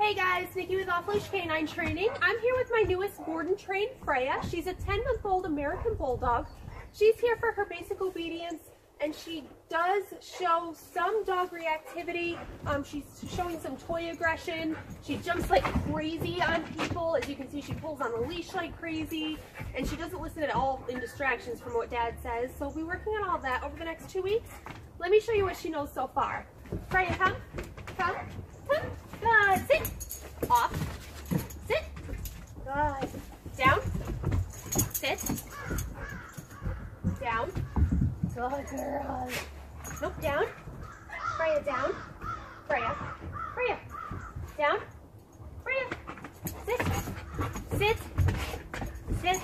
Hey guys, Nikki with Off Leash Canine Training. I'm here with my newest board and trained Freya. She's a 10-month-old American Bulldog. She's here for her basic obedience, and she does show some dog reactivity. She's showing some toy aggression. She jumps like crazy on people. As you can see, she pulls on the leash like crazy, and she doesn't listen at all in distractions from what Dad says. So we'll be working on all that over the next 2 weeks. Let me show you what she knows so far. Freya, come, come, come. Good. Sit. Off. Sit. Good. Down. Sit. Down. Good girl. Nope, down. Freya, down. Freya. Freya. Down. Freya. Sit. Sit. Sit.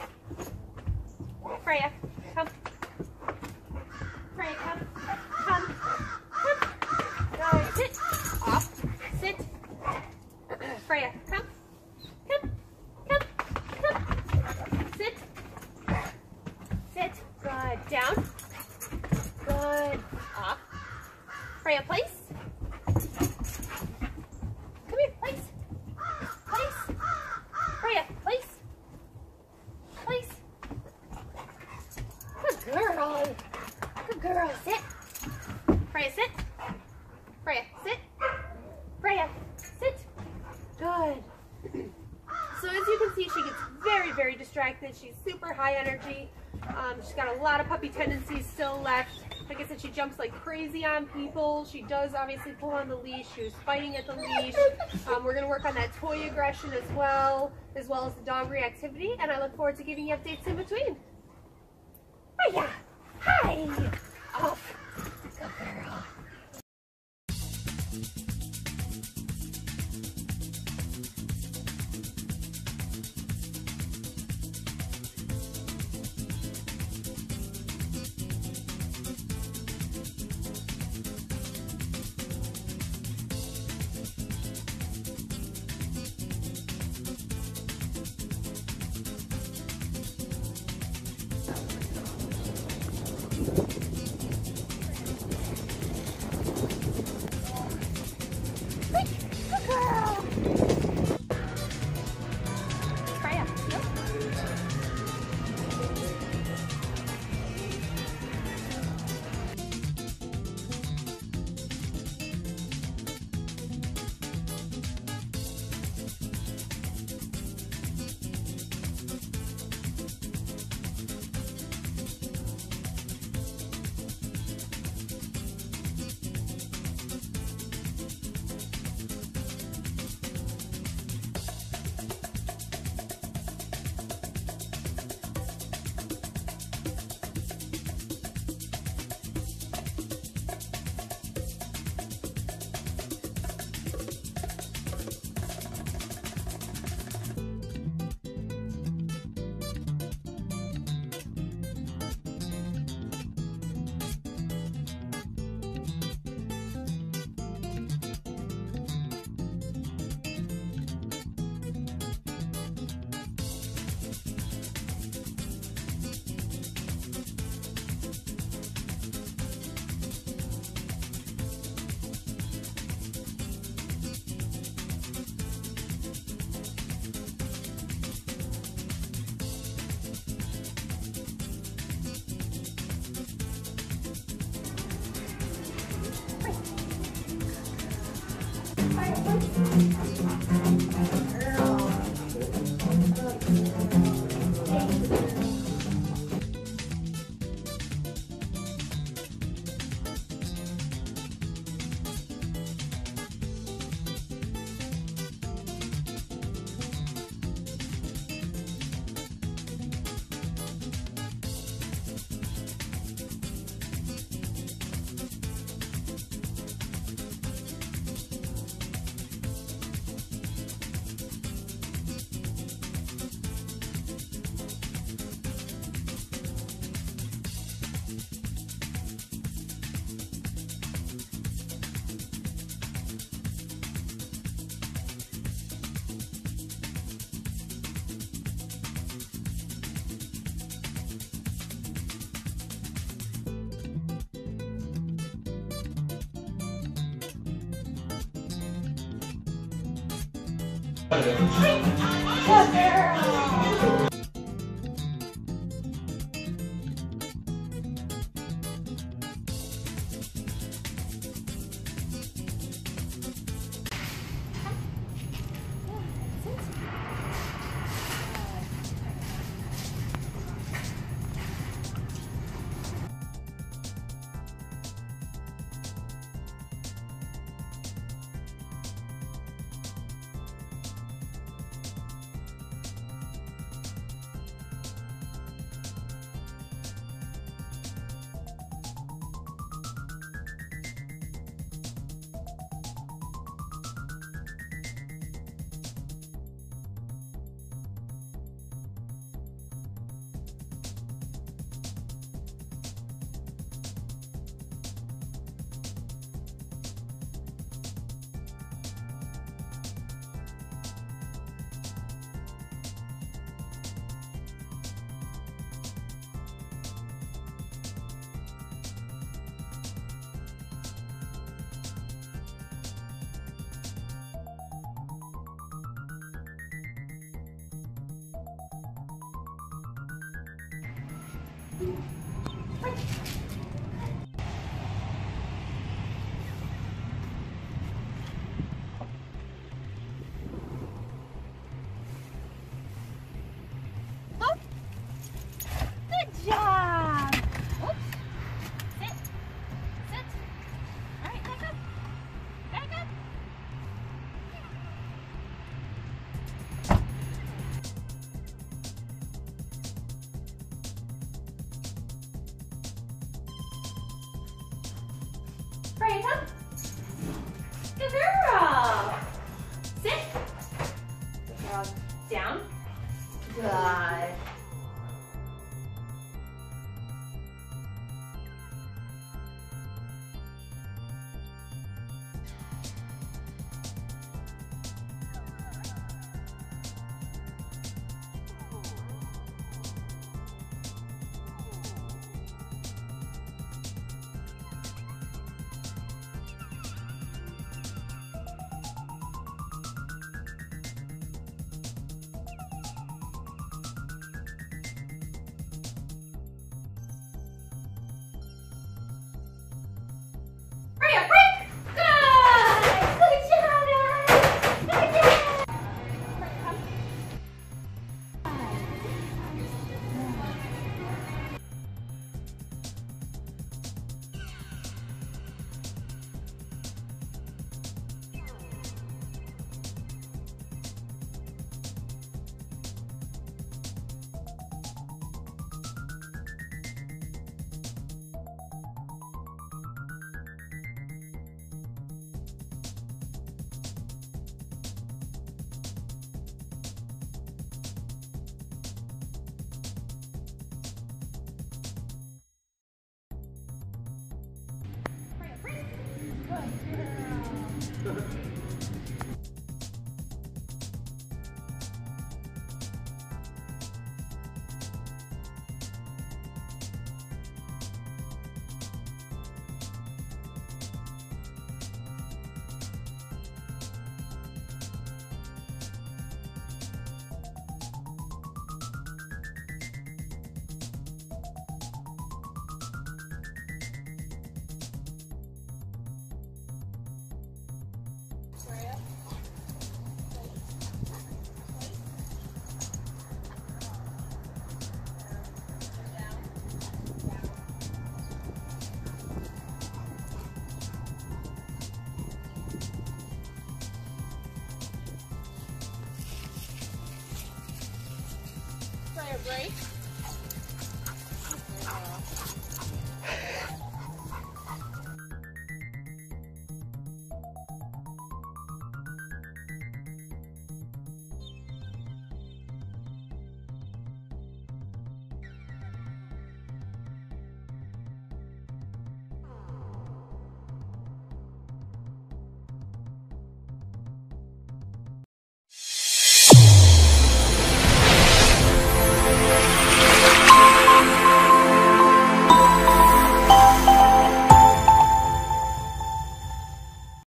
Freya, come. Freya, come. Come. Come. Good. Sit. Off. Sit. Freya, come. Come. Come. Come. Sit. Sit. Good. Down. Good. Up. Freya, place. Come here, place. Place. Freya, place. Place. Good girl. Good girl. Sit. Freya, sit. Freya, sit. Freya, sit. Good. So as you can see, she gets very, very distracted. She's super high energy. She's got a lot of puppy tendencies still left. Like I said, she jumps like crazy on people. She does obviously pull on the leash. She was fighting at the leash. We're going to work on that toy aggression as well as the dog reactivity. And I look forward to giving you updates in between. Hiya! Hi! Off. Good girl. Freya, come. Good girl. Sit. Good girl. Down. Good. Freya, break! Good! Good job, guys! Good job! Freya, come. Freya, break! Good girl. Freya. Freya, break.